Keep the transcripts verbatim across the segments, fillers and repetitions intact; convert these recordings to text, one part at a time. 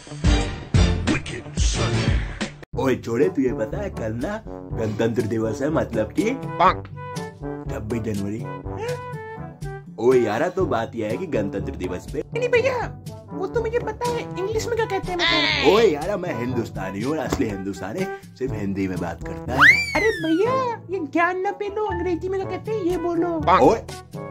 ओए छोड़े, तुझे पता है कल ना गणतंत्र दिवस है, मतलब कि छब्बीस जनवरी। ओए यारा, तो बात यह है कि गणतंत्र दिवस पे नहीं भैया, वो तो मुझे पता है, इंग्लिश में क्या कहते हैं मैं। ओए यारा, मैं हिंदुस्तानी हूँ, असली हिंदुस्तानी सिर्फ हिंदी में बात करता है। अरे भैया, ये ज्ञान न पेलो, अंग्रेजी में क्या कहते हैं ये बोलो। ओए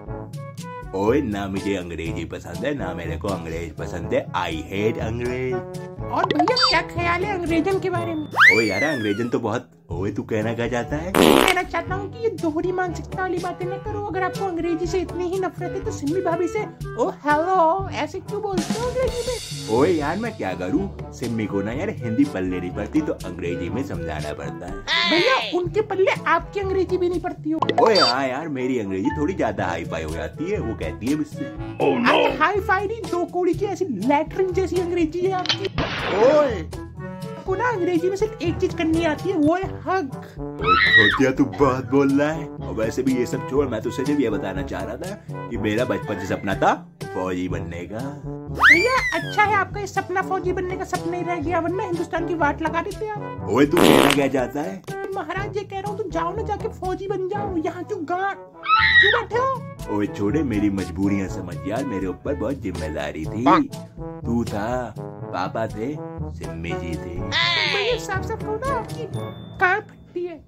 ओए, ना मुझे अंग्रेजी पसंद है ना मेरे को अंग्रेज पसंद है। आई हेट अंग्रेज। और भैया क्या ख्याल है अंग्रेजन के बारे में? ओए यार, अंग्रेजन तो बहुत। ओए तू कहना क्या चाहता है? कहना चाहता हूँ कि ये दोहरी मानसिकता वाली बातें न करो। अगर आपको अंग्रेजी से इतनी ही नफरत है तो सिम्मी भाभी से ओ हेलो ऐसे क्यों बोलते हो अंग्रेजी में? ओए यार, मैं क्या करूँ, सिम्मी को ना यार हिंदी पल्ले नहीं पड़ती तो अंग्रेजी में समझाना पड़ता है। भैया उनके पल्ले आपकी अंग्रेजी भी नहीं पड़ती हो। ओए हाँ यार, मेरी अंग्रेजी थोड़ी ज्यादा हाई फाई हो जाती है, वो कहती है मुझसे। ओह नो, हाई फाई नहीं, दो कौड़ी की ऐसी लैट्रिन जैसी अंग्रेजी है आपकी। ओए को ना अंग्रेजी में सिर्फ एक चीज करनी आती है, वो है हग। खोतिया, तू बहुत बोल रहा है। और वैसे भी ये सब छोड़, मैं तुझसे जब ये बताना चाह रहा था कि मेरा बचपन से सपना था फौजी बनने का। भैया अच्छा है आपका ये सपना फौजी बनने का सपना ही रह गया, वरना हिंदुस्तान की वाट लगा देते आप। ओए तू कहना क्या चाहता है? महाराज ये कह रहा हूँ तो जाओ ना, जाके फौजी बन जाओ, यहाँ क्यों गाँठ क्यों बैठे हो? ओए छोड़े, मेरी मजबूरियाँ समझ यार, मेरे ऊपर बहुत जिम्मेदारी थी। तू था, पापा थे, सिम्मी जी थे। भैया साफ साफ कहो ना, आपकी कार फटती है।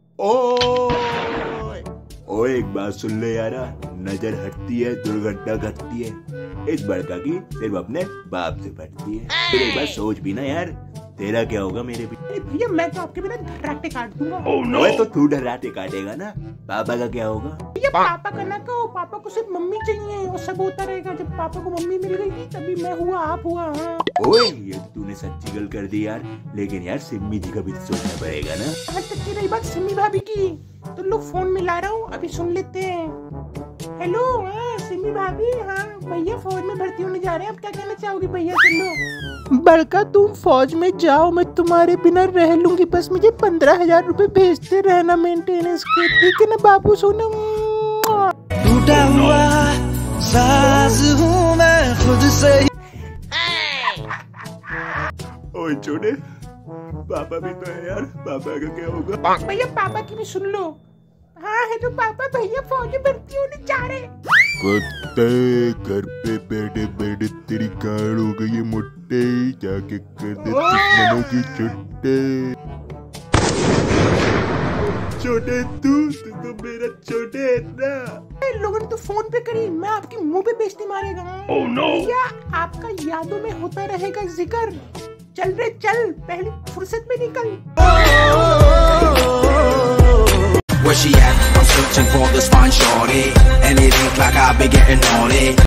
ओए ओए, एक बात सुन ले यारा, नजर हटती है दुर्घटना घटती है। इस बड़का की सिर्फ अपने बाप से फटती है। फिर एक बार सोच भी ना यार, तेरा क्या होगा मेरे भी। भैया मैं तो आपके बिना धर्राटे काट दूंगा। oh, no. ओए तो तू धर्राटे काटेगा ना, पापा का क्या होगा? भैया पापा का ना कहो, पापा को सिर्फ मम्मी चाहिए और सब होता रहेगा। जब पापा को मम्मी मिल गई थी तभी मैं हुआ आप हुआ। हाँ ओए, ये तो तूने सच्ची गल कर दी यार, लेकिन यार सिम्मी जी का भी सोचना पड़ेगा ना। यहाँ तक की रही बात सिम्मी भाभी की, तो लो फोन मिला रहा हूँ, अभी सुन लेते हैं। हेलो सिम्मी भाभी, हाँ भैया फौज में भर्ती होने जा रहे हैं, आप क्या कहना चाहोगी भैया? सुन लो, बड़का तुम फौज में जाओ, मैं तुम्हारे बिना रह लूंगी, बस मुझे पंद्रह हजार रूपए भेजते रहना मेंटेनेंस के, ठीक है ना बाबू सोना? टूटा हुआ साज हूँ मैं खुद से। ओए छोड़े, पापा भी तो है यार, पापा का क्या होगा? भैया पापा की भी सुन लो। हाँ है तो पापा, भैया फौज में भर्ती होने जा रहे। कुत्ते, घर पे बैठे बैठे तेरी गाड़ हो गई है मोटे, जाके कर दे दुश्मनों की छुट्टी। छोटे तू तू तो मेरा छोटे है ना। लोगों ने तो फोन पे करी, मैं आपके मुंह पे बेइज्जती मारेगा। oh, no. भैया आपका यादों में होता रहेगा जिक्र। चल रे चल, पहली फुर्सत में निकल। Where she at? I'm searching for this fine shorty, and it ain't like I've been getting naughty.